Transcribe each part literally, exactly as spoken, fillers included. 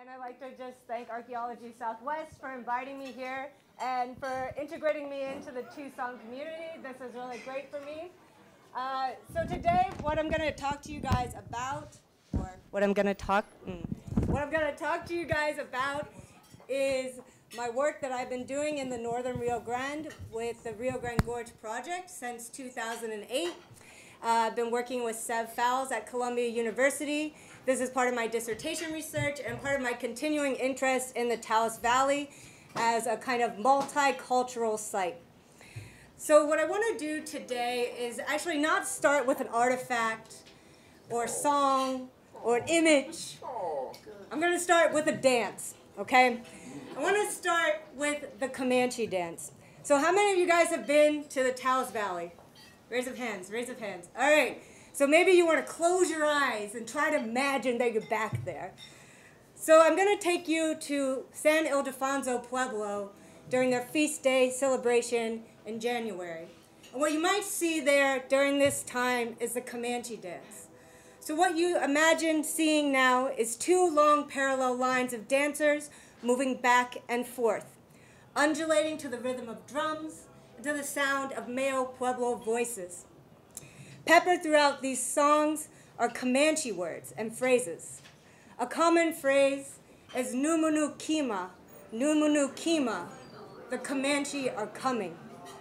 I'd like to just thank Archaeology Southwest for inviting me here and for integrating me into the Tucson community. This is really great for me. Uh, so today, what I'm going to talk to you guys about, or what I'm going to talk, mm, what I'm going to talk to you guys about is my work that I've been doing in the northern Rio Grande with the Rio Grande Gorge Project since two thousand eight. Uh, I've been working with Sev Fowles at Columbia University. This is part of my dissertation research and part of my continuing interest in the Taos Valley as a kind of multicultural site. So what I want to do today is actually not start with an artifact or a song or an image. I'm going to start with a dance, okay? I want to start with the Comanche dance. So how many of you guys have been to the Taos Valley? Raise of hands, raise of hands. All right, so maybe you want to close your eyes and try to imagine that you're back there. So I'm going to take you to San Ildefonso, Pueblo during their feast day celebration in January. And what you might see there during this time is the Comanche dance. So what you imagine seeing now is two long parallel lines of dancers moving back and forth, undulating to the rhythm of drums, to the sound of male Pueblo voices. Peppered throughout these songs are Comanche words and phrases. A common phrase is Numunu Kima, Numunu Kima, the Comanche are coming.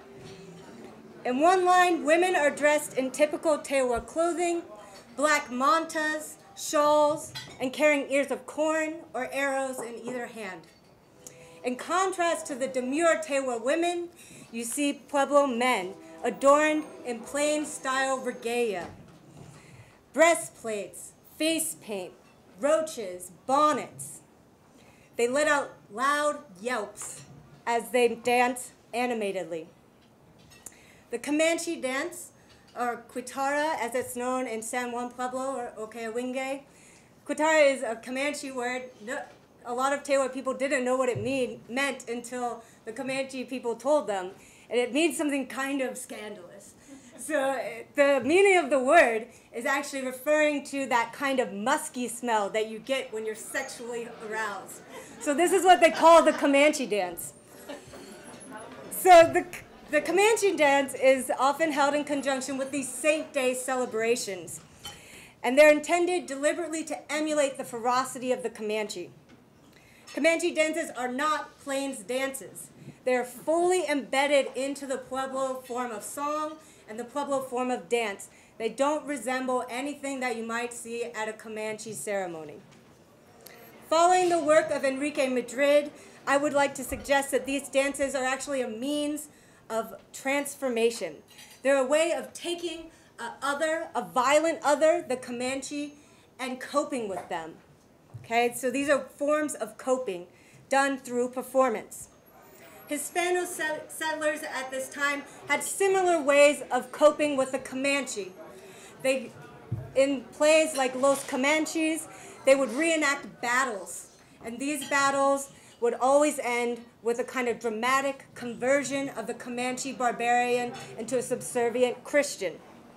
In one line, women are dressed in typical Tewa clothing, black mantas, shawls, and carrying ears of corn or arrows in either hand. In contrast to the demure Tewa women, you see Pueblo men adorned in plain-style regalia. Breastplates, face paint, roaches, bonnets. They let out loud yelps as they dance animatedly. The Comanche dance, or Quitara, as it's known in San Juan Pueblo or Okeawinge. Quitara is a Comanche word. No, a lot of Tewa people didn't know what it mean, meant until the Comanche people told them. And it means something kind of scandalous. So the meaning of the word is actually referring to that kind of musky smell that you get when you're sexually aroused. So this is what they call the Comanche dance. So the, the Comanche dance is often held in conjunction with these Saint Day celebrations. And they're intended deliberately to emulate the ferocity of the Comanche. Comanche dances are not plains dances. They're fully embedded into the Pueblo form of song and the Pueblo form of dance. They don't resemble anything that you might see at a Comanche ceremony. Following the work of Enrique Madrid, I would like to suggest that these dances are actually a means of transformation. They're a way of taking a other, a violent other, the Comanche, and coping with them. Okay, so these are forms of coping done through performance. Hispano settlers at this time had similar ways of coping with the Comanche. They, in plays like Los Comanches, they would reenact battles, and these battles would always end with a kind of dramatic conversion of the Comanche barbarian into a subservient Christian.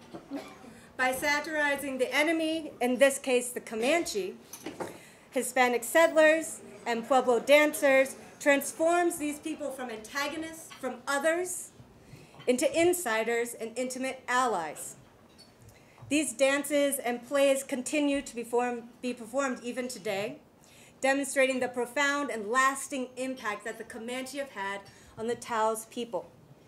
By satirizing the enemy, in this case the Comanche, Hispanic settlers and Pueblo dancers transforms these people from antagonists, from others, into insiders and intimate allies. These dances and plays continue to be, form, be performed even today, demonstrating the profound and lasting impact that the Comanche have had on the Taos people.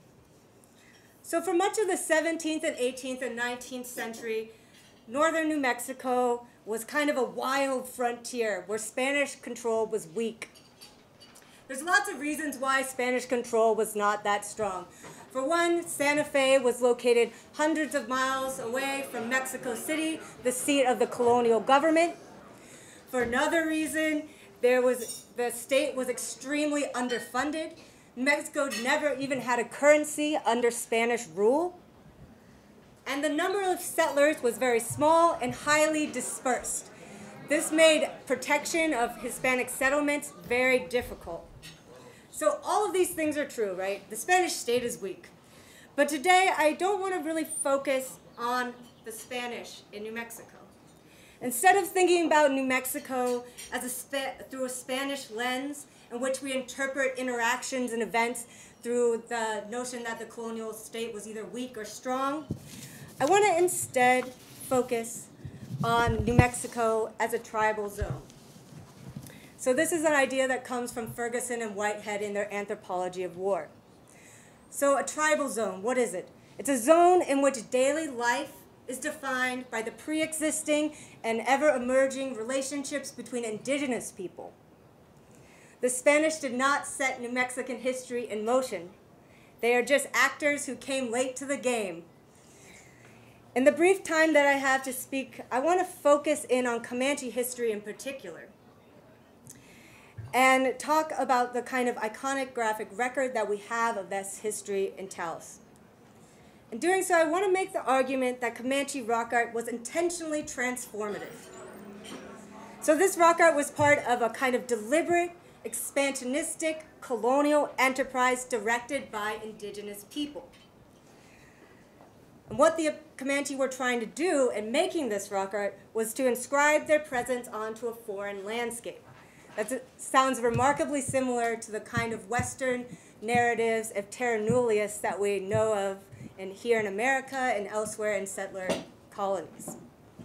So for much of the seventeenth and eighteenth and nineteenth century, northern New Mexico was kind of a wild frontier where Spanish control was weak. There's lots of reasons why Spanish control was not that strong. For one, Santa Fe was located hundreds of miles away from Mexico City, the seat of the colonial government. For another reason, there was, the state was extremely underfunded. Mexico never even had a currency under Spanish rule. And the number of settlers was very small and highly dispersed. This made protection of Hispanic settlements very difficult. So all of these things are true, right? The Spanish state is weak. But today, I don't want to really focus on the Spanish in New Mexico. Instead of thinking about New Mexico as a spa through a Spanish lens in which we interpret interactions and events through the notion that the colonial state was either weak or strong, I want to instead focus on New Mexico as a tribal zone. So this is an idea that comes from Ferguson and Whitehead in their Anthropology of War. So a tribal zone, what is it? It's a zone in which daily life is defined by the pre-existing and ever-emerging relationships between indigenous people. The Spanish did not set New Mexican history in motion. They are just actors who came late to the game. In the brief time that I have to speak, I want to focus in on Comanche history in particular, and talk about the kind of iconic graphic record that we have of this history in Taos. In doing so, I want to make the argument that Comanche rock art was intentionally transformative. So this rock art was part of a kind of deliberate, expansionistic, colonial enterprise directed by indigenous people. And what the Comanche were trying to do in making this rock art was to inscribe their presence onto a foreign landscape. That sounds remarkably similar to the kind of Western narratives of terra nullius that we know of in, here in America and elsewhere in settler colonies.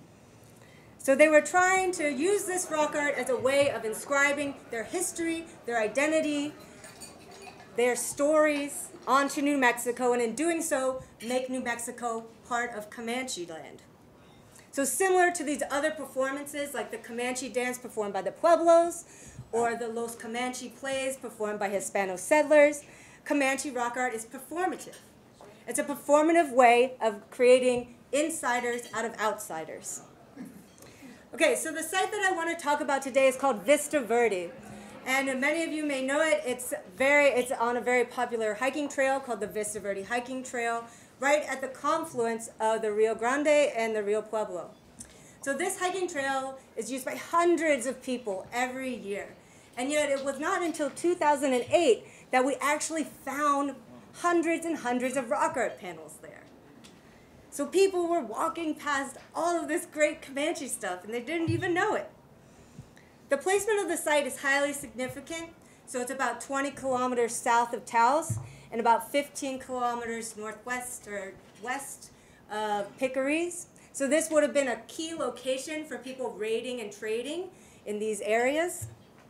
So they were trying to use this rock art as a way of inscribing their history, their identity, their stories onto New Mexico, and in doing so, make New Mexico part of Comanche land. So similar to these other performances, like the Comanche dance performed by the Pueblos, or the Los Comanche plays performed by Hispano settlers, Comanche rock art is performative. It's a performative way of creating insiders out of outsiders. Okay, so the site that I want to talk about today is called Vista Verde. And many of you may know it. It's, very, it's on a very popular hiking trail called the Vista Verde Hiking Trail, right at the confluence of the Rio Grande and the Rio Pueblo. So this hiking trail is used by hundreds of people every year. And yet it was not until two thousand eight that we actually found hundreds and hundreds of rock art panels there. So people were walking past all of this great Comanche stuff, and they didn't even know it. The placement of the site is highly significant. So it's about twenty kilometers south of Taos and about fifteen kilometers northwest or west of Piccaries. So this would have been a key location for people raiding and trading in these areas.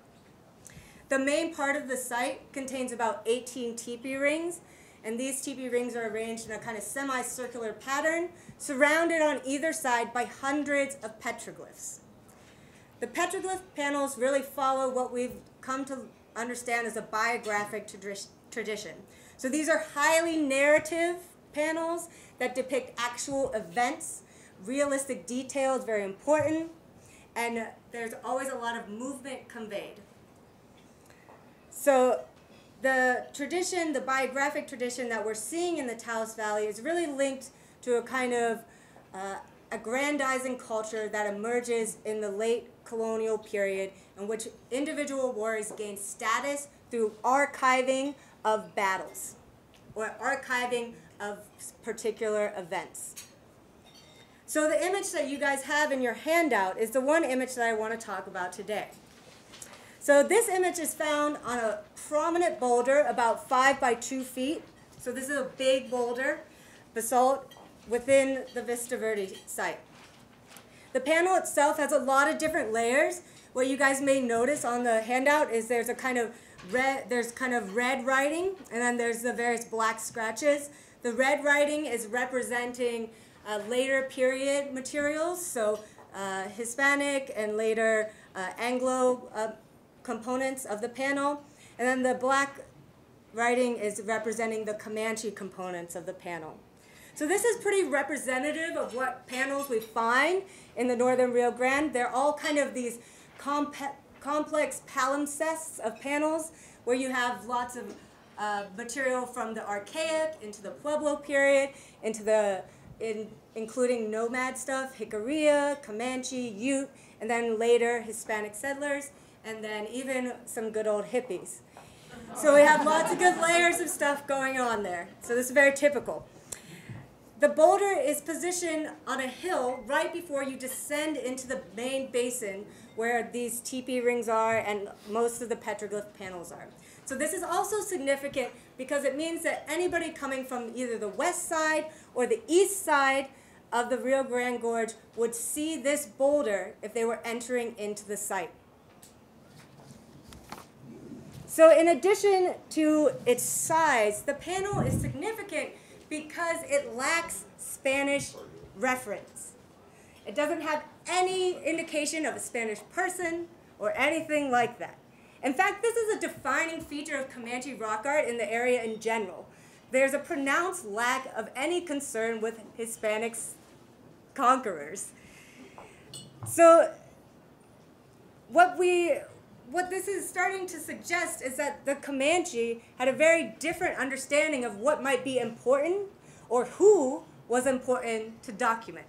The main part of the site contains about eighteen teepee rings, and these teepee rings are arranged in a kind of semicircular pattern, surrounded on either side by hundreds of petroglyphs. The petroglyph panels really follow what we've come to understand as a biographic tradi- tradition. So these are highly narrative panels that depict actual events. Realistic detail is very important, and there's always a lot of movement conveyed. So the tradition, the biographic tradition that we're seeing in the Taos Valley is really linked to a kind of uh, aggrandizing culture that emerges in the late colonial period in which individual warriors gain status through archiving of battles or archiving of particular events. So the image that you guys have in your handout is the one image that I want to talk about today. So this image is found on a prominent boulder about five by two feet. So this is a big boulder, basalt, within the Vista Verde site. The panel itself has a lot of different layers. What you guys may notice on the handout is there's a kind of red, there's kind of red writing, and then there's the various black scratches. The red writing is representing uh, later period materials, so uh, Hispanic and later uh, Anglo uh, components of the panel. And then the black writing is representing the Comanche components of the panel. So this is pretty representative of what panels we find in the northern Rio Grande. They're all kind of these comp complex palimpsests of panels where you have lots of uh, material from the Archaic into the Pueblo period, into the, in, including nomad stuff, Jicarilla, Comanche, Ute, and then later Hispanic settlers, and then even some good old hippies. So we have lots of good layers of stuff going on there. So this is very typical. The boulder is positioned on a hill right before you descend into the main basin where these teepee rings are and most of the petroglyph panels are. So this is also significant because it means that anybody coming from either the west side or the east side of the Rio Grande Gorge would see this boulder if they were entering into the site. So in addition to its size, the panel is significant because it lacks Spanish reference. It doesn't have any indication of a Spanish person or anything like that. In fact, this is a defining feature of Comanche rock art in the area in general. There's a pronounced lack of any concern with Hispanic conquerors. So what we What this is starting to suggest is that the Comanche had a very different understanding of what might be important or who was important to document.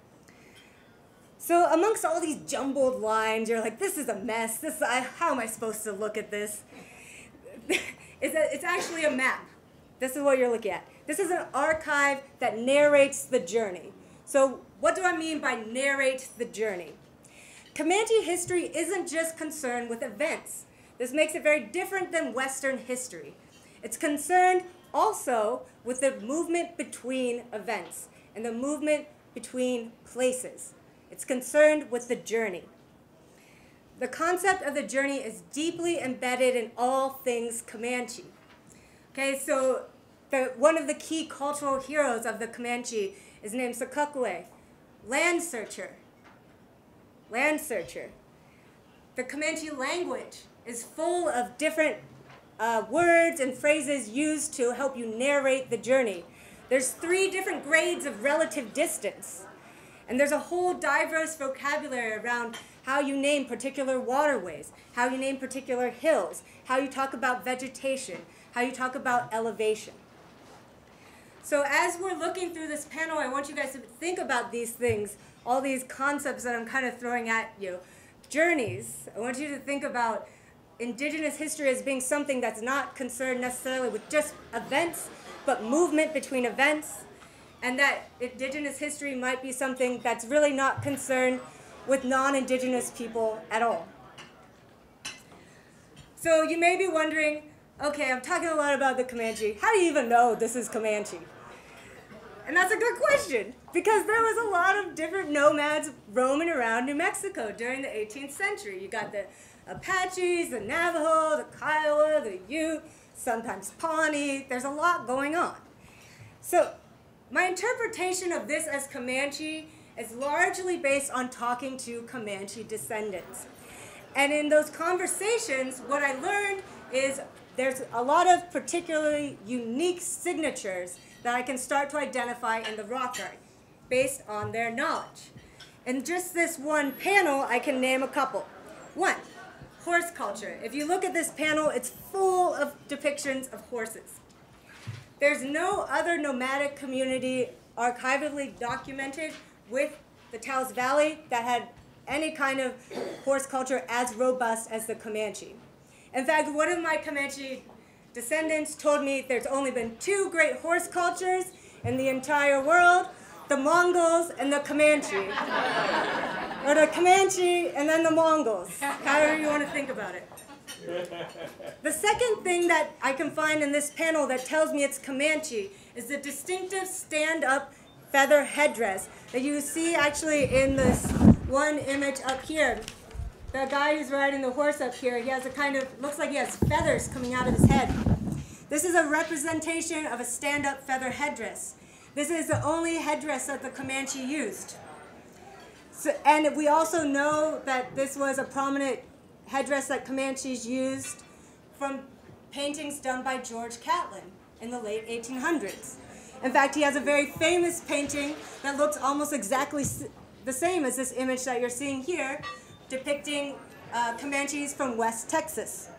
So amongst all these jumbled lines, you're like, this is a mess. This, I, how am I supposed to look at this? it's, a, it's actually a map. This is what you're looking at. This is an archive that narrates the journey. So what do I mean by narrate the journey? Comanche history isn't just concerned with events. This makes it very different than Western history. It's concerned also with the movement between events and the movement between places. It's concerned with the journey. The concept of the journey is deeply embedded in all things Comanche. Okay, so the, one of the key cultural heroes of the Comanche is named Sakakwe, land searcher. Land searcher. The Comanche language is full of different uh, words and phrases used to help you narrate the journey. There's three different grades of relative distance. And there's a whole diverse vocabulary around how you name particular waterways, how you name particular hills, how you talk about vegetation, how you talk about elevation. So as we're looking through this panel, I want you guys to think about these things, all these concepts that I'm kind of throwing at you. Journeys. I want you to think about indigenous history as being something that's not concerned necessarily with just events, but movement between events, and that indigenous history might be something that's really not concerned with non-indigenous people at all. So you may be wondering, okay, I'm talking a lot about the Comanche. How do you even know this is Comanche? And that's a good question, because there was a lot of different nomads roaming around New Mexico during the eighteenth century. You got the Apaches, the Navajo, the Kiowa, the Ute, sometimes Pawnee. There's a lot going on. So my interpretation of this as Comanche is largely based on talking to Comanche descendants. And in those conversations, what I learned is there's a lot of particularly unique signatures that I can start to identify in the rock art based on their knowledge. In just this one panel, I can name a couple. One, horse culture. If you look at this panel, it's full of depictions of horses. There's no other nomadic community archivally documented with the Taos Valley that had any kind of horse culture as robust as the Comanche. In fact, one of my Comanche descendants told me there's only been two great horse cultures in the entire world, the Mongols and the Comanche. Or the Comanche and then the Mongols, however you want to think about it. The second thing that I can find in this panel that tells me it's Comanche is the distinctive stand-up feather headdress that you see actually in this one image up here. The guy who's riding the horse up here, he has a kind of, looks like he has feathers coming out of his head. This is a representation of a stand-up feather headdress. This is the only headdress that the Comanche used. So, and we also know that this was a prominent headdress that Comanches used from paintings done by George Catlin in the late eighteen hundreds. In fact, he has a very famous painting that looks almost exactly the same as this image that you're seeing here, depicting uh, Comanches from West Texas.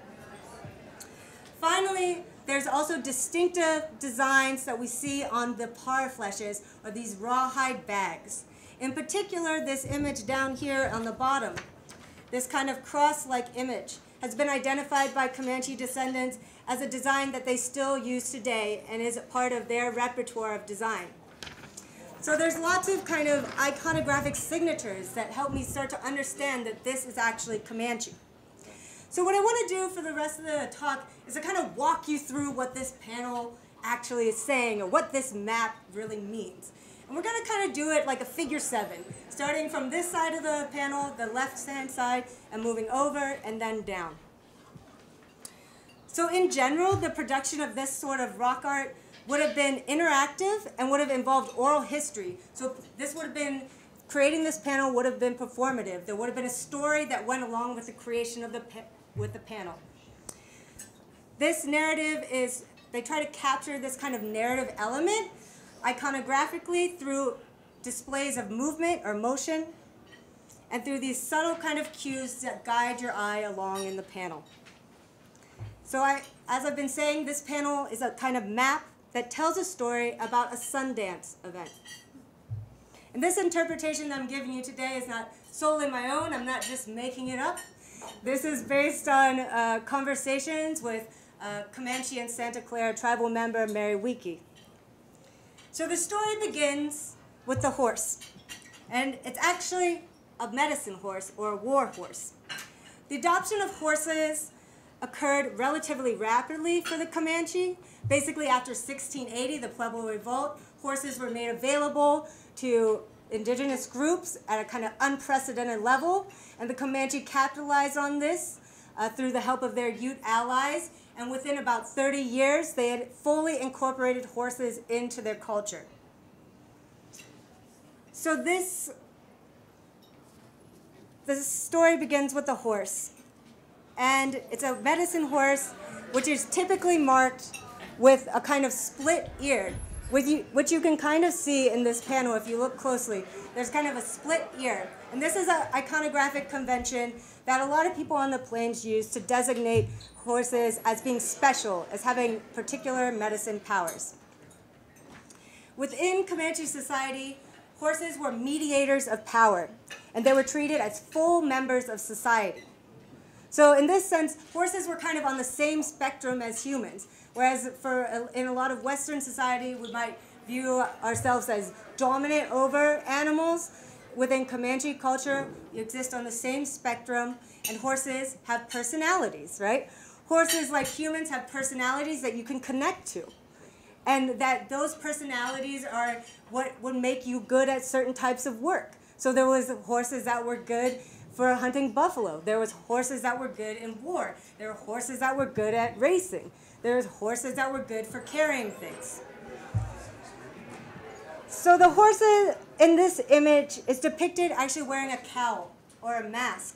Finally, there's also distinctive designs that we see on the parfleches, or these rawhide bags. In particular, this image down here on the bottom, this kind of cross-like image, has been identified by Comanche descendants as a design that they still use today and is a part of their repertoire of design. So there's lots of kind of iconographic signatures that help me start to understand that this is actually Comanche. So what I want to do for the rest of the talk is to kind of walk you through what this panel actually is saying, or what this map really means. And we're going to kind of do it like a figure seven, starting from this side of the panel, the left-hand side, and moving over and then down. So in general, the production of this sort of rock art would have been interactive and would have involved oral history. So this would have been, creating this panel would have been performative. There would have been a story that went along with the creation of the, with the panel. This narrative is, they try to capture this kind of narrative element iconographically through displays of movement or motion, and through these subtle kind of cues that guide your eye along in the panel. So I, as I've been saying, this panel is a kind of map that tells a story about a Sundance event. And this interpretation that I'm giving you today is not solely my own. I'm not just making it up. This is based on uh, conversations with uh, Comanche and Santa Clara tribal member Mary Wiki. So the story begins with the horse, and it's actually a medicine horse or a war horse. The adoption of horses occurred relatively rapidly for the Comanche. Basically after sixteen eighty, the Pueblo Revolt, horses were made available to indigenous groups at a kind of unprecedented level, and the Comanche capitalized on this uh, through the help of their Ute allies. And within about thirty years, they had fully incorporated horses into their culture. So this, this story begins with the horse. And it's a medicine horse, which is typically marked with a kind of split ear, with you, which you can kind of see in this panel if you look closely. There's kind of a split ear. And this is an iconographic convention that a lot of people on the plains use to designate horses as being special, as having particular medicine powers. Within Comanche society, horses were mediators of power, and they were treated as full members of society. So in this sense, horses were kind of on the same spectrum as humans, whereas for in a lot of Western society, we might view ourselves as dominant over animals. Within Comanche culture, you exist on the same spectrum, and horses have personalities, right? Horses, like humans, have personalities that you can connect to, and that those personalities are what would make you good at certain types of work. So there was horses that were good for hunting buffalo. There was horses that were good in war. There were horses that were good at racing. There was horses that were good for carrying things. So the horse in this image is depicted actually wearing a cowl or a mask.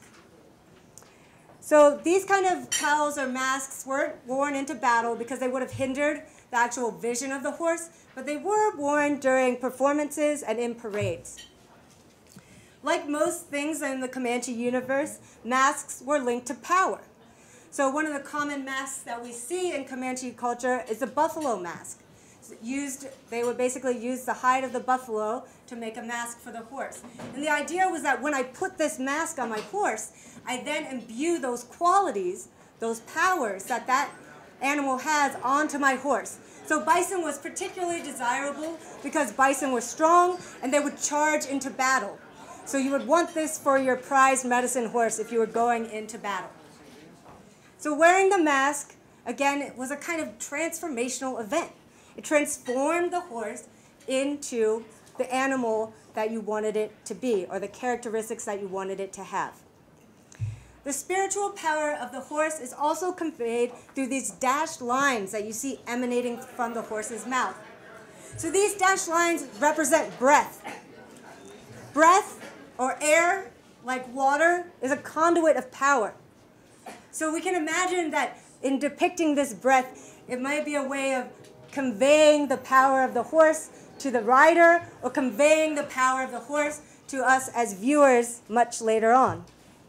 So these kind of cowls or masks weren't worn into battle because they would have hindered the actual vision of the horse, but they were worn during performances and in parades. Like most things in the Comanche universe, masks were linked to power. So one of the common masks that we see in Comanche culture is the buffalo mask. Used, they would basically use the hide of the buffalo to make a mask for the horse. And the idea was that when I put this mask on my horse, I then imbue those qualities, those powers that that animal has onto my horse. So bison was particularly desirable because bison were strong and they would charge into battle. So you would want this for your prized medicine horse if you were going into battle. So wearing the mask, again, it was a kind of transformational event. It transformed the horse into the animal that you wanted it to be, or the characteristics that you wanted it to have. The spiritual power of the horse is also conveyed through these dashed lines that you see emanating from the horse's mouth. So these dashed lines represent breath. Breath, or air, like water, is a conduit of power. So we can imagine that in depicting this breath, it might be a way of conveying the power of the horse to the rider, or conveying the power of the horse to us as viewers much later on.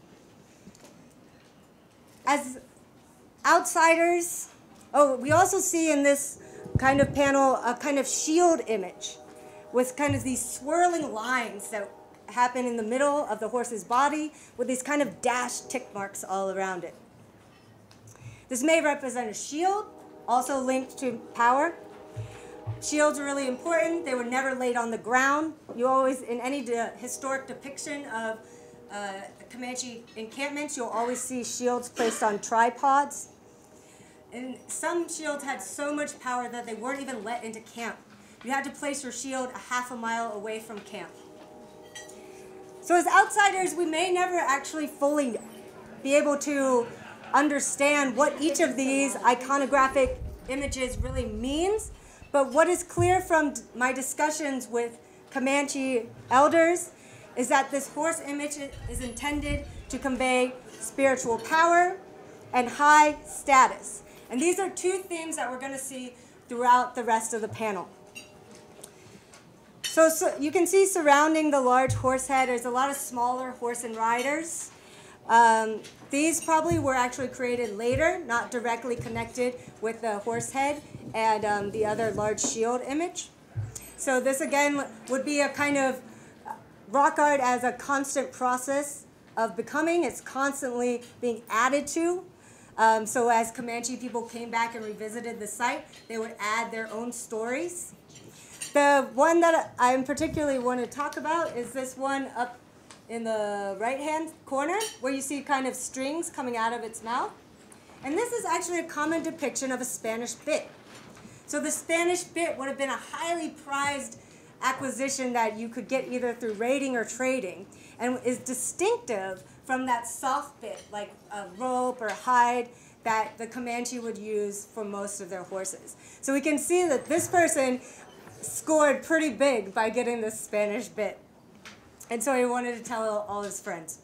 As outsiders, oh, we also see in this kind of panel a kind of shield image with kind of these swirling lines that happen in the middle of the horse's body with these kind of dashed tick marks all around it. This may represent a shield, also linked to power. Shields are really important. They were never laid on the ground. You always, in any de historic depiction of uh, Comanche encampments, you'll always see shields placed on tripods. And some shields had so much power that they weren't even let into camp. You had to place your shield a half a mile away from camp. So as outsiders, we may never actually fully be able to understand what each of these iconographic images really means. But what is clear from my discussions with Comanche elders is that this horse image is intended to convey spiritual power and high status. And these are two themes that we're going to see throughout the rest of the panel. So, so you can see surrounding the large horse head, there's a lot of smaller horse and riders. Um, these probably were actually created later, not directly connected with the horse head and um, the other large shield image. So this again would be a kind of rock art as a constant process of becoming. It's constantly being added to. Um, so as Comanche people came back and revisited the site, they would add their own stories. The one that I particularly want to talk about is this one up in the right-hand corner, where you see kind of strings coming out of its mouth. And this is actually a common depiction of a Spanish bit. So the Spanish bit would have been a highly prized acquisition that you could get either through raiding or trading, and is distinctive from that soft bit, like a rope or hide, that the Comanche would use for most of their horses. So we can see that this person scored pretty big by getting this Spanish bit. And so he wanted to tell all his friends.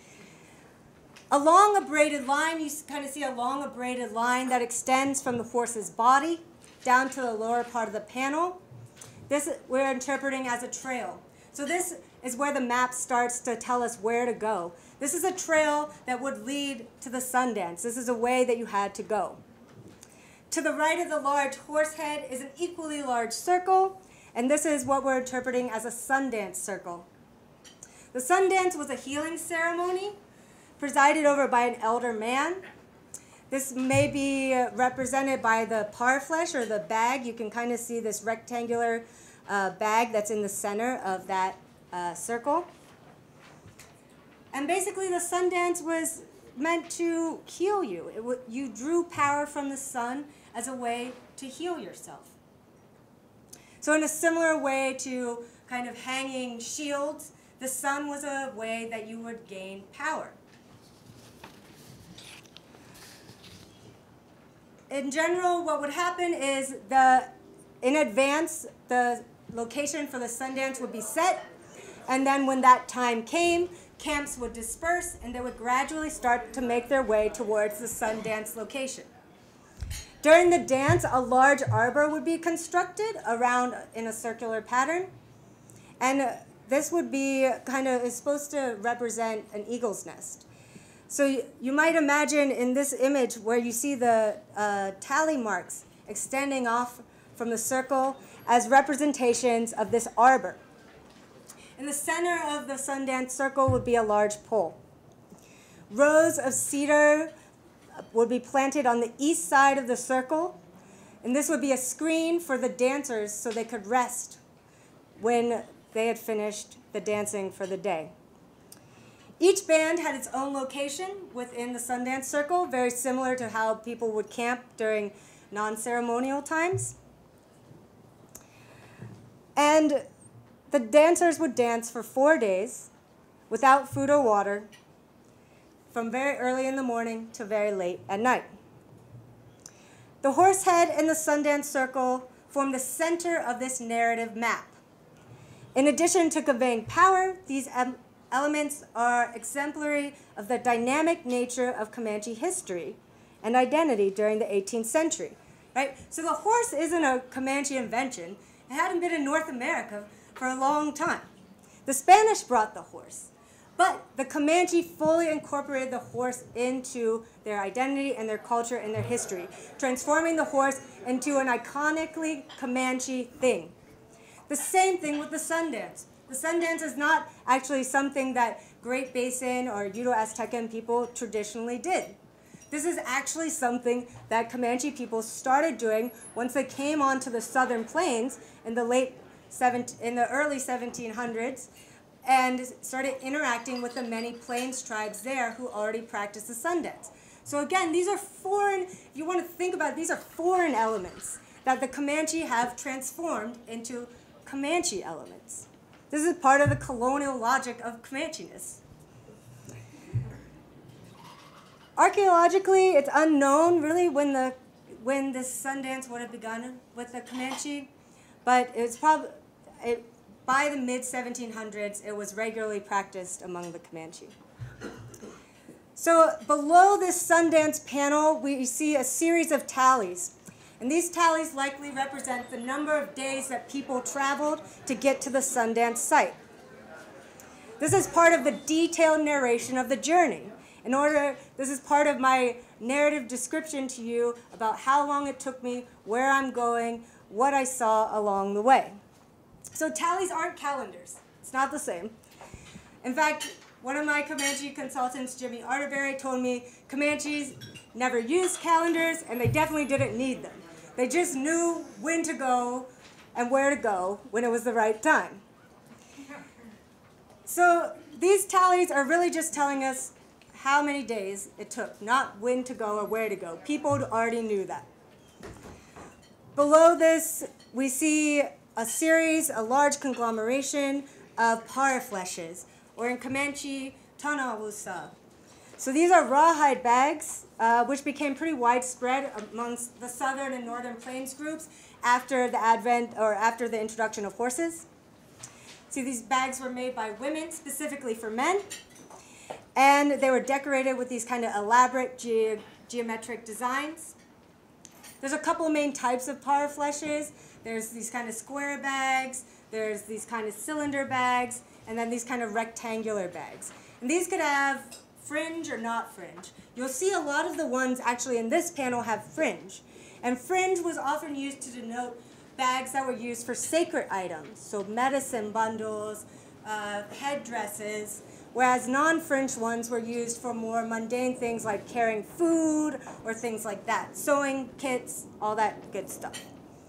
Along a braided line, you kind of see a long a braided line that extends from the horse's body down to the lower part of the panel. This we're interpreting as a trail. So this is where the map starts to tell us where to go. This is a trail that would lead to the Sundance. This is a way that you had to go. To the right of the large horse head is an equally large circle, and this is what we're interpreting as a Sundance circle. The Sundance was a healing ceremony presided over by an elder man. This may be represented by the parfleche, or the bag. You can kind of see this rectangular uh, bag that's in the center of that uh, circle. And basically the Sundance was meant to heal you. It w you drew power from the sun as a way to heal yourself. So in a similar way to kind of hanging shields, the sun was a way that you would gain power. In general, what would happen is the, in advance, the location for the Sundance would be set, and then when that time came, camps would disperse, and they would gradually start to make their way towards the Sundance location. During the dance, a large arbor would be constructed around in a circular pattern, and this would be kind of, is supposed to represent an eagle's nest. So you, you might imagine in this image where you see the uh, tally marks extending off from the circle as representations of this arbor. In the center of the Sundance circle would be a large pole. Rows of cedar would be planted on the east side of the circle, and this would be a screen for the dancers so they could rest when they had finished the dancing for the day. Each band had its own location within the Sundance circle, very similar to how people would camp during non-ceremonial times. And the dancers would dance for four days without food or water, from very early in the morning to very late at night. The horse head and the Sundance circle form the center of this narrative map. In addition to conveying power, these elements are exemplary of the dynamic nature of Comanche history and identity during the eighteenth century. Right? So the horse isn't a Comanche invention. It hadn't been in North America for a long time. The Spanish brought the horse, but the Comanche fully incorporated the horse into their identity and their culture and their history, transforming the horse into an iconically Comanche thing. The same thing with the Sundance. The Sundance is not actually something that Great Basin or Uto-Aztecan people traditionally did. This is actually something that Comanche people started doing once they came onto the southern plains in the late in the early seventeen hundreds and started interacting with the many plains tribes there who already practiced the sun dance. So again, these are foreign, if you want to think about it, these are foreign elements that the Comanche have transformed into Comanche elements. This is part of the colonial logic of Comanche-ness. Archaeologically, it's unknown really when the when this sun dance would have begun with the Comanche, but it's probably it, by the mid seventeen hundreds, it was regularly practiced among the Comanche. So below this sun dance panel, we see a series of tallies. And these tallies likely represent the number of days that people traveled to get to the sun dance site. This is part of the detailed narration of the journey. In order, this is part of my narrative description to you about how long it took me, where I'm going, what I saw along the way. So tallies aren't calendars. It's not the same. In fact, one of my Comanche consultants, Jimmy Arterberry, told me Comanches never used calendars, and they definitely didn't need them. They just knew when to go and where to go when it was the right time. So these tallies are really just telling us how many days it took, not when to go or where to go. People already knew that. Below this, we see a series, a large conglomeration of parafleshes, or in Comanche, tanawusa. So these are rawhide bags, uh, which became pretty widespread amongst the southern and northern plains groups after the advent or after the introduction of horses. See, these bags were made by women, specifically for men, and they were decorated with these kind of elaborate ge geometric designs. There's a couple main types of parafleshes. There's these kind of square bags, there's these kind of cylinder bags, and then these kind of rectangular bags. And these could have fringe or not fringe. You'll see a lot of the ones actually in this panel have fringe. And fringe was often used to denote bags that were used for sacred items, so medicine bundles, uh, headdresses, whereas non-fringe ones were used for more mundane things like carrying food or things like that, sewing kits, all that good stuff.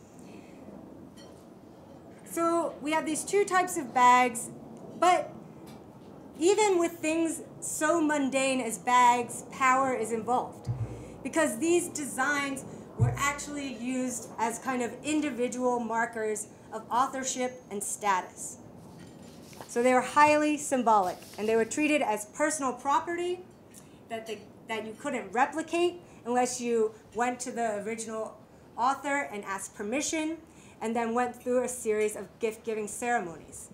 So we have these two types of bags, but even with things so mundane as bags, power is involved, because these designs were actually used as kind of individual markers of authorship and status. So they were highly symbolic, and they were treated as personal property that, they, that you couldn't replicate unless you went to the original author and asked permission, and then went through a series of gift-giving ceremonies.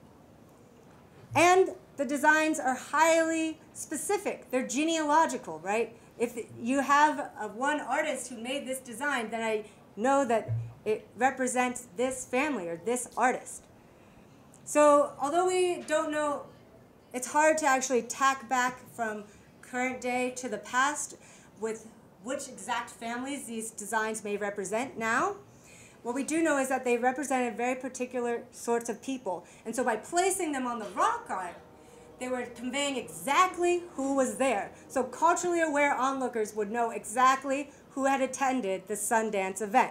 And the designs are highly specific. They're genealogical, right? If you have a, one artist who made this design, then I know that it represents this family or this artist. So although we don't know, it's hard to actually tack back from current day to the past with which exact families these designs may represent now. What we do know is that they represented very particular sorts of people. And so by placing them on the rock art, they were conveying exactly who was there. So culturally aware onlookers would know exactly who had attended the Sundance event.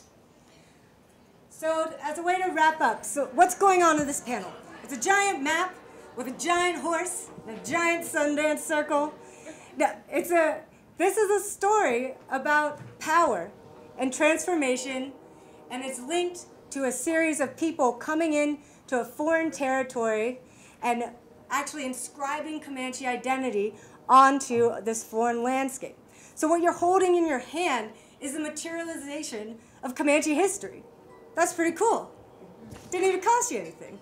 So as a way to wrap up, so what's going on in this panel? It's a giant map with a giant horse and a giant Sundance circle. Now, it's a, this is a story about power and transformation, and it's linked to a series of people coming in to a foreign territory and actually inscribing Comanche identity onto this foreign landscape. So what you're holding in your hand is the materialization of Comanche history. That's pretty cool. Didn't even cost you anything.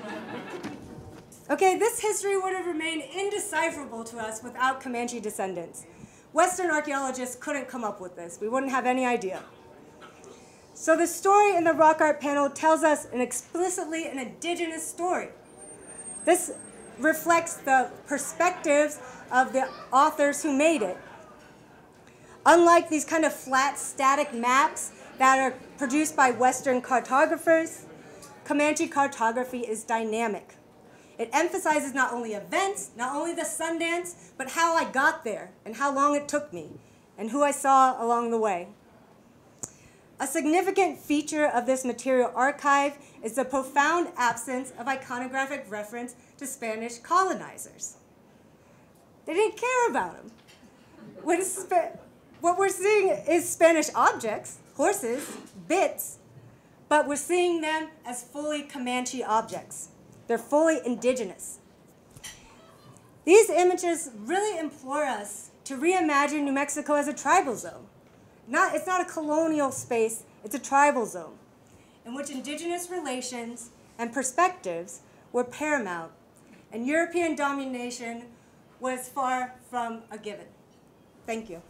Okay, this history would have remained indecipherable to us without Comanche descendants. Western archaeologists couldn't come up with this. We wouldn't have any idea. So the story in the rock art panel tells us an explicitly an indigenous story. This reflects the perspectives of the authors who made it. Unlike these kind of flat, static maps that are produced by Western cartographers, Comanche cartography is dynamic. It emphasizes not only events, not only the Sundance, but how I got there and how long it took me and who I saw along the way. A significant feature of this material archive is the profound absence of iconographic reference to Spanish colonizers. They didn't care about them. What, is Spa- what we're seeing is Spanish objects, horses, bits, but we're seeing them as fully Comanche objects. They're fully indigenous. These images really implore us to reimagine New Mexico as a tribal zone. Not, it's not a colonial space, it's a tribal zone in which indigenous relations and perspectives were paramount, and European domination was far from a given. Thank you.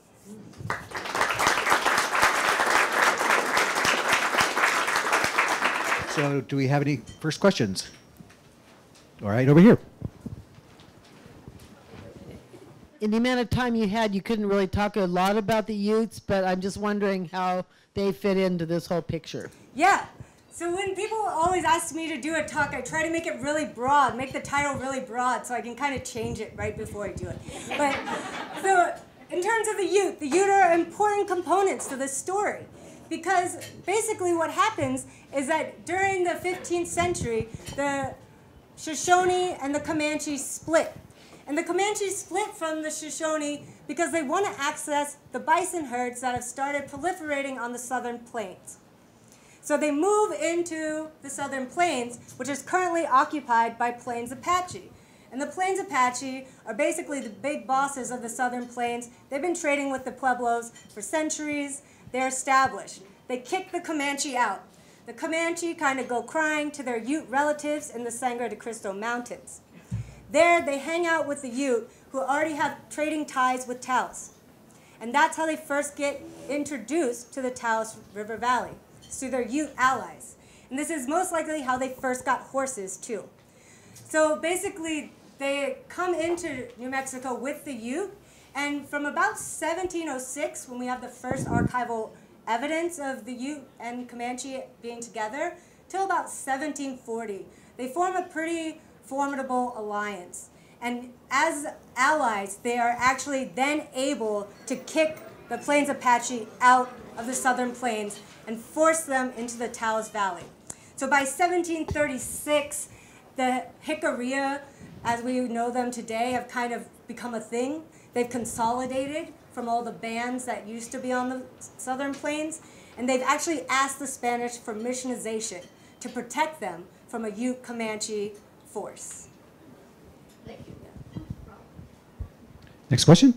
So do we have any first questions? All right, over here. In the amount of time you had, you couldn't really talk a lot about the Utes, but I'm just wondering how they fit into this whole picture. Yeah. So when people always ask me to do a talk, I try to make it really broad, make the title really broad so I can kind of change it right before I do it. But so in terms of the Ute, the Ute are important components to this story because basically what happens is that during the fifteenth century, the Shoshone and the Comanche split. And the Comanche split from the Shoshone because they want to access the bison herds that have started proliferating on the southern plains. So they move into the southern plains, which is currently occupied by Plains Apache. And the Plains Apache are basically the big bosses of the southern plains. They've been trading with the Pueblos for centuries. They're established. They kick the Comanche out. The Comanche kind of go crying to their Ute relatives in the Sangre de Cristo Mountains. There, they hang out with the Ute, who already have trading ties with Taos. And that's how they first get introduced to the Taos River Valley, through their Ute allies. And this is most likely how they first got horses, too. So basically, they come into New Mexico with the Ute, and from about seventeen oh six, when we have the first archival evidence of the Ute and Comanche being together, till about seventeen forty, they form a pretty formidable alliance. And as allies, they are actually then able to kick the Plains Apache out of the southern plains and force them into the Taos Valley. So by seventeen thirty-six, the Jicarilla, as we know them today, have kind of become a thing. They've consolidated from all the bands that used to be on the southern plains, and they've actually asked the Spanish for missionization to protect them from a Ute Comanche force. Thank you. Yeah. Next question.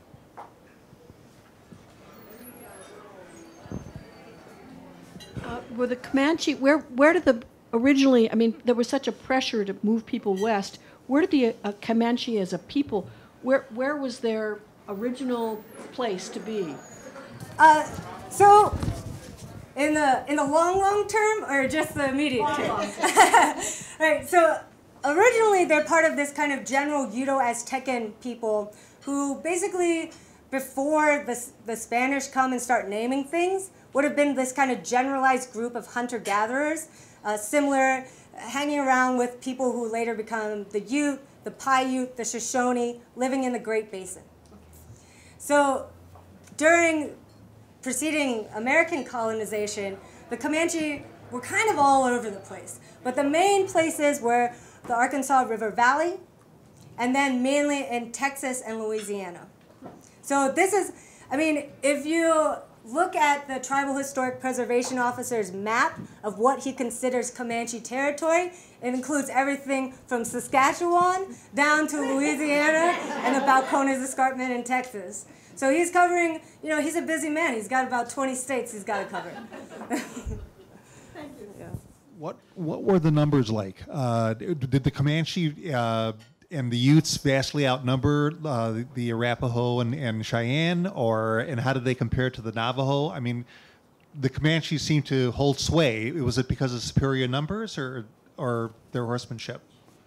Uh, were the Comanche, where, where did the, originally, I mean, there was such a pressure to move people west. Where did the uh, Comanche as a people, where, where was their original place to be? Uh, so, in the in the long, long term, or just the immediate Long, term? long Right. So, originally they're part of this kind of general Uto-Aztecan people who basically, before the the Spanish come and start naming things, would have been this kind of generalized group of hunter-gatherers, uh, similar, hanging around with people who later become the Ute, the Paiute, the Shoshone, living in the Great Basin. So, during preceding American colonization, the Comanche were kind of all over the place. But the main places were the Arkansas River Valley, and then mainly in Texas and Louisiana. So this is, I mean, if you look at the Tribal Historic Preservation Officer's map of what he considers Comanche territory, it includes everything from Saskatchewan down to Louisiana and the Balcones Escarpment in Texas. So he's covering, you know, he's a busy man. He's got about twenty states he's got to cover. Thank you. Yeah. What what were the numbers like? Uh, did the Comanche uh, and the Utes vastly outnumber uh, the, the Arapaho and, and Cheyenne, or and how did they compare to the Navajo? I mean, the Comanches seem to hold sway. Was it because of superior numbers or or their horsemanship?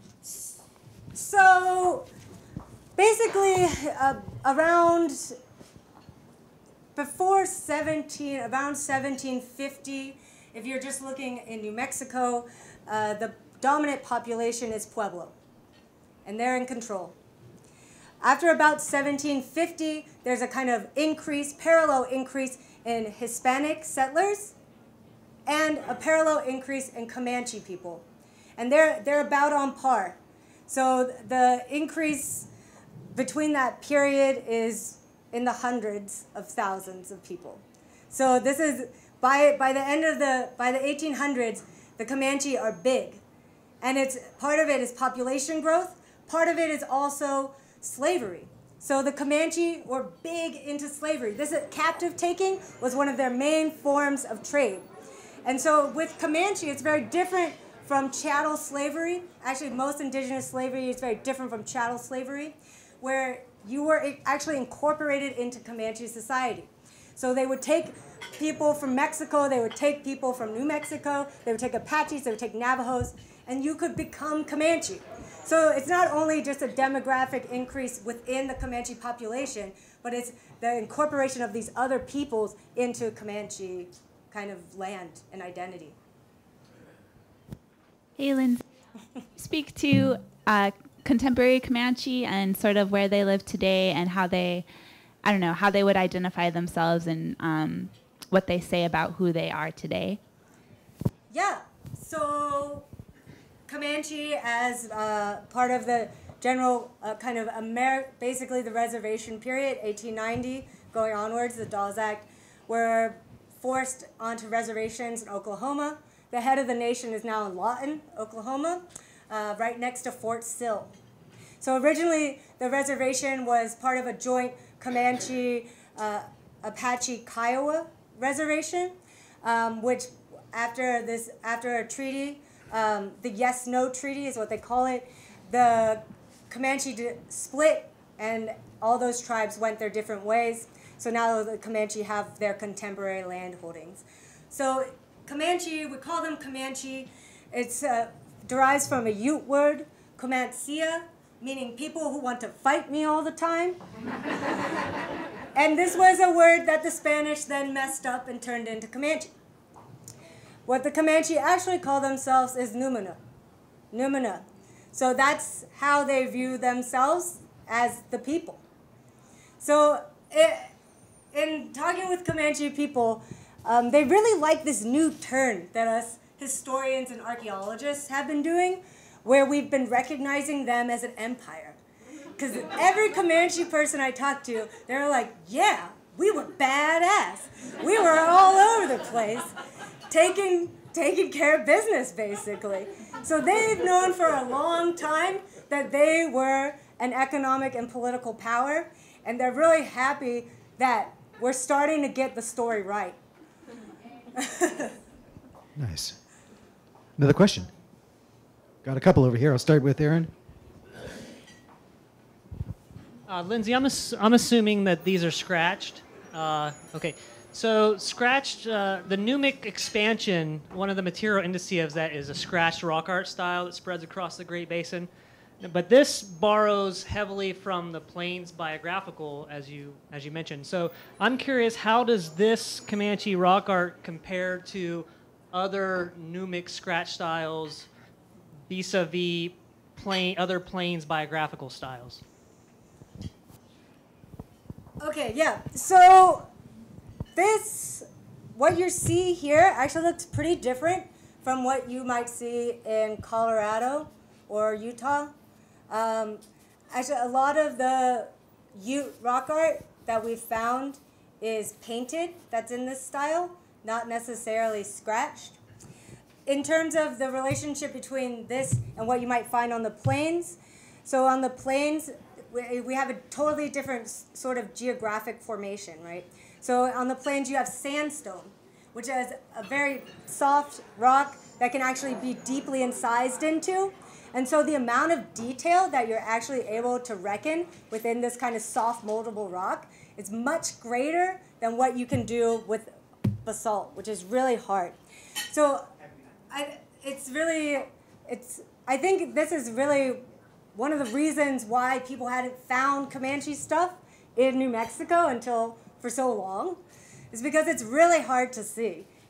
So basically, uh, around before seventeen, around seventeen fifty, if you're just looking in New Mexico, uh, the dominant population is Pueblo. and they're in control. After about seventeen fifty, there's a kind of increase, parallel increase in Hispanic settlers and a parallel increase in Comanche people. And they're, they're about on par. So the increase between that period is in the hundreds of thousands of people. So this is, by, by the end of the, by the eighteen hundreds, the Comanche are big. And it's, part of it is population growth, part of it is also slavery. So the Comanche were big into slavery. This is, captive taking was one of their main forms of trade. And so with Comanche, it's very different from chattel slavery. Actually, most indigenous slavery is very different from chattel slavery, where you were actually incorporated into Comanche society. So they would take people from Mexico, they would take people from New Mexico, they would take Apaches, they would take Navajos, and you could become Comanche. So it's not only just a demographic increase within the Comanche population, but it's the incorporation of these other peoples into Comanche kind of land and identity. Hey, Lindsay. Speak to uh, contemporary Comanche and sort of where they live today and how they, I don't know, how they would identify themselves and um, what they say about who they are today. Yeah, so Comanche as uh, part of the general uh, kind of Amer basically the reservation period, eighteen ninety going onwards, the Dawes Act, were forced onto reservations in Oklahoma. The head of the nation is now in Lawton, Oklahoma, uh, right next to Fort Sill. So originally, the reservation was part of a joint Comanche uh, Apache Kiowa reservation, um, which after this, after a treaty, um, the Yes-No Treaty is what they call it, the Comanche did split, and all those tribes went their different ways. So now the Comanche have their contemporary land holdings. So Comanche, we call them Comanche. It uh, derives from a Ute word, Comanchea, meaning people who want to fight me all the time. And this was a word that the Spanish then messed up and turned into Comanche. What the Comanche actually call themselves is Numina. Numina. So that's how they view themselves as the people. So it, in talking with Comanche people, um, they really like this new turn that us historians and archaeologists have been doing, where we've been recognizing them as an empire. Because every Comanche person I talked to, they're like, yeah, we were badass. We were all over the place, taking, taking care of business, basically. So they've known for a long time that they were an economic and political power, and they're really happy that we're starting to get the story right. Nice. Another question. Got a couple over here. I'll start with Aaron. Uh, Lindsay, I'm, ass I'm assuming that these are scratched. Uh, okay, so scratched, uh, the Numic expansion, one of the material indices of that is a scratched rock art style that spreads across the Great Basin. But this borrows heavily from the Plains biographical, as you, as you mentioned. So I'm curious, how does this Comanche rock art compare to other Numic scratch styles vis-a-vis plain, other Plains biographical styles? Okay, yeah. So this, what you see here actually looks pretty different from what you might see in Colorado or Utah. Um, actually, a lot of the Ute rock art that we've found is painted, that's in this style, not necessarily scratched. In terms of the relationship between this and what you might find on the plains, so on the plains, we, we have a totally different sort of geographic formation, right? So on the plains, you have sandstone, which is a very soft rock that can actually be deeply incised into. And so the amount of detail that you're actually able to reckon within this kind of soft moldable rock is much greater than what you can do with basalt, which is really hard. So I, it's really, it's, I think this is really one of the reasons why people hadn't found Comanche stuff in New Mexico until for so long, is because it's really hard to see.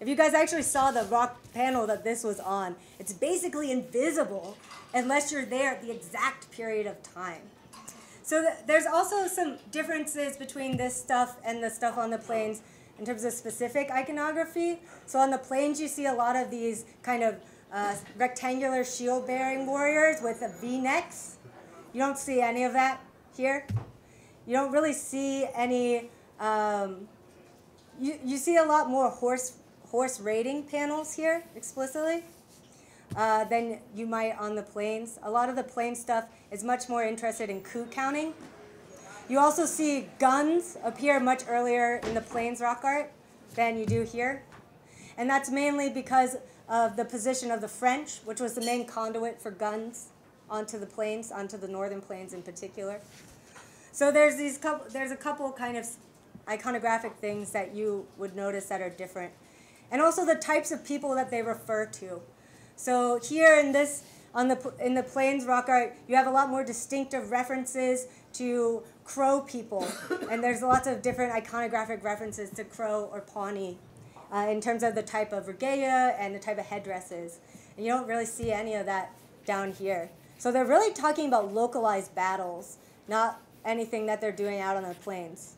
If you guys actually saw the rock panel that this was on, it's basically invisible unless you're there at the exact period of time. So th there's also some differences between this stuff and the stuff on the plains in terms of specific iconography. So on the plains, you see a lot of these kind of uh, rectangular shield-bearing warriors with the V-necks. You don't see any of that here. You don't really see any, um, you, you see a lot more horse, horse raiding panels here explicitly uh, than you might on the plains. A lot of the plain stuff is much more interested in coup counting. You also see guns appear much earlier in the plains rock art than you do here. And that's mainly because of the position of the French, which was the main conduit for guns onto the plains, onto the northern plains in particular. So there's these couple, there's a couple kind of iconographic things that you would notice that are different. And also the types of people that they refer to. So here in this, on the, in the plains rock art, you have a lot more distinctive references to Crow people. And there's lots of different iconographic references to Crow or Pawnee uh, in terms of the type of regalia and the type of headdresses. And you don't really see any of that down here. So they're really talking about localized battles, not anything that they're doing out on the plains.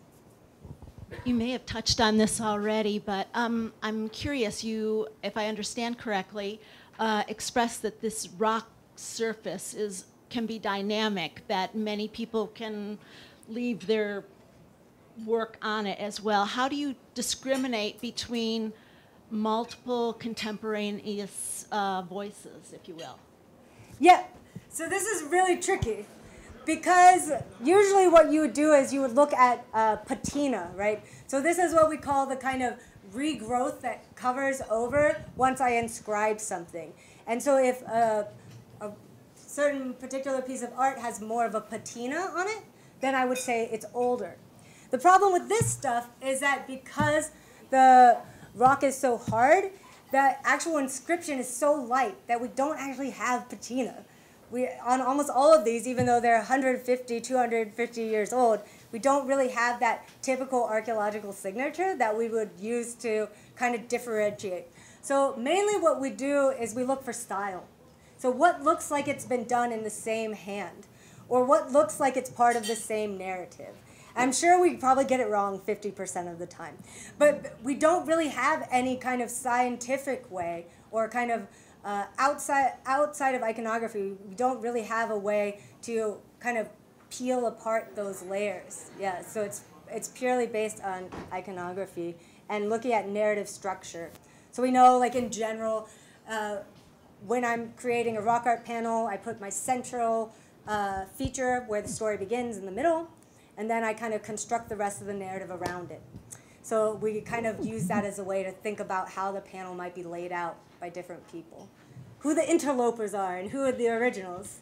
You may have touched on this already, but um, I'm curious, you, if I understand correctly, uh, expressed that this rock surface is, can be dynamic, that many people can leave their work on it as well. How do you discriminate between multiple contemporaneous uh, voices, if you will? Yeah, so this is really tricky. Because usually what you would do is you would look at uh, patina, right? So this is what we call the kind of regrowth that covers over once I inscribe something. And so if a, a certain particular piece of art has more of a patina on it, then I would say it's older. The problem with this stuff is that because the rock is so hard, the actual inscription is so light that we don't actually have patina. We, on almost all of these, even though they're one hundred fifty, two hundred fifty years old, we don't really have that typical archaeological signature that we would use to kind of differentiate. So mainly what we do is we look for style. So what looks like it's been done in the same hand, or what looks like it's part of the same narrative. I'm sure we probably get it wrong fifty percent of the time. But we don't really have any kind of scientific way or kind of Uh, outside, outside of iconography, we don't really have a way to kind of peel apart those layers. Yeah, so it's, it's purely based on iconography and looking at narrative structure. So we know, like in general, uh, when I'm creating a rock art panel, I put my central uh, feature where the story begins in the middle, and then I kind of construct the rest of the narrative around it. So we kind of use that as a way to think about how the panel might be laid out by different people. Who the interlopers are and who are the originals.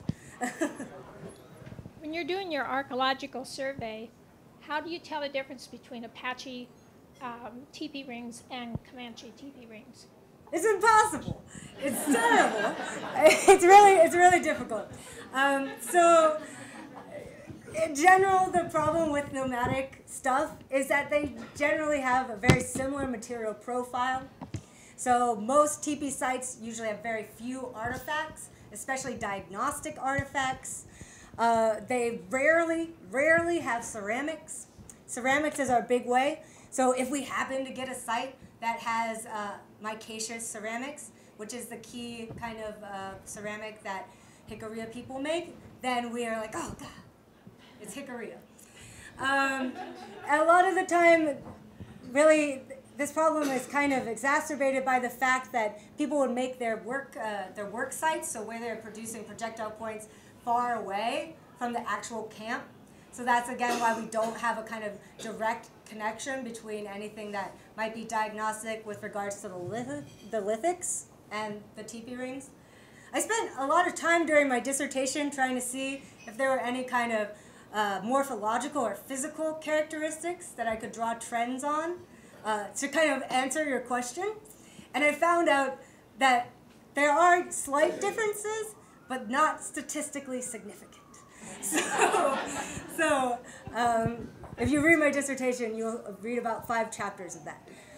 When you're doing your archaeological survey, how do you tell the difference between Apache um, teepee rings and Comanche teepee rings? It's impossible. It's terrible. It's really, it's really difficult. Um, so in general, the problem with nomadic stuff is that they generally have a very similar material profile. So most teepee sites usually have very few artifacts, especially diagnostic artifacts. Uh, they rarely, rarely have ceramics. Ceramics is our big way. So if we happen to get a site that has uh, micaceous ceramics, which is the key kind of uh, ceramic that Jicarilla people make, then we are like, oh God, it's Jicarilla. Um, a lot of the time, really, this problem is kind of exacerbated by the fact that people would make their work, uh, their work sites, so where they're producing projectile points, far away from the actual camp. So that's again why we don't have a kind of direct connection between anything that might be diagnostic with regards to the, lith the lithics and the teepee rings. I spent a lot of time during my dissertation trying to see if there were any kind of uh, morphological or physical characteristics that I could draw trends on. Uh, to kind of answer your question. And I found out that there are slight differences, but not statistically significant. So, so um, if you read my dissertation, you'll read about five chapters of that.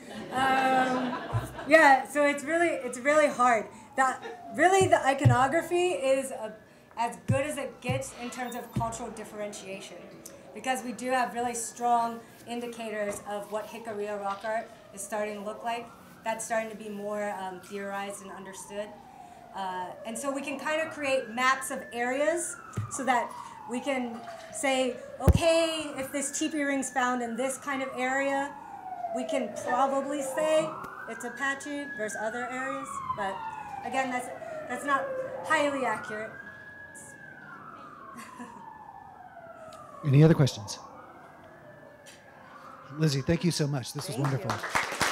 Um, yeah, so it's really it's really hard. The, really, the iconography is a, as good as it gets in terms of cultural differentiation, because we do have really strong indicators of what Jicarilla rock art is starting to look like. That's starting to be more um, theorized and understood. Uh, and so we can kind of create maps of areas so that we can say, okay, if this teepee ring's found in this kind of area, we can probably say it's Apache versus other areas. But again, that's, that's not highly accurate. Any other questions? Lindsay, thank you so much. This was Thank wonderful. you.